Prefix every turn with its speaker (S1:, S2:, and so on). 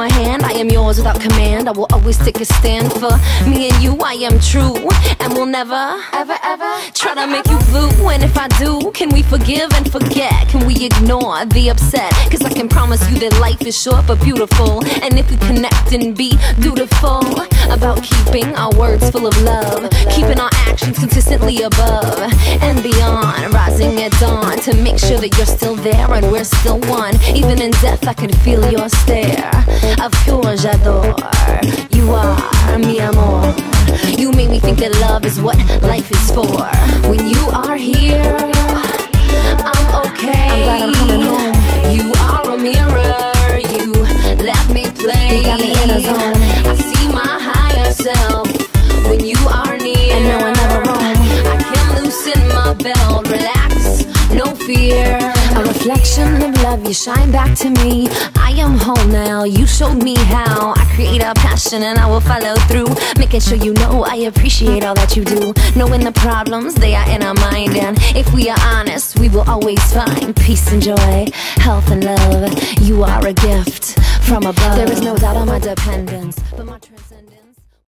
S1: my hand, I am yours without command. I will always take a stand for me and you. I am true and will never, ever, ever try to make you blue. And if I do, can we forgive and forget? Can we ignore the upset? Cause I can promise you that life is short but beautiful. And if we connect and be dutiful about keeping our words full of love, keeping our actions consistently above and beyond, rising at dawn to make sure that you're still there and we're still one. Even in death I can feel your stare. Of course j'adore. You are mi amor. You make me think that love is what life is for. When you are here, I'm okay. I'm glad I'm coming home. You are a mirror. You let me play. You got me in a zone. I see my higher self when you are near. And no, I'm never wrong. I can loosen my belt, relax, no fear. A reflection of love, you shine back to me. I am whole now, you showed me how. I create a passion and I will follow through, making sure you know I appreciate all that you do. Knowing the problems, they are in our mind, and if we are honest, we will always find peace and joy, health and love. You are a gift from above. There is no doubt on my dependence, but my transcendence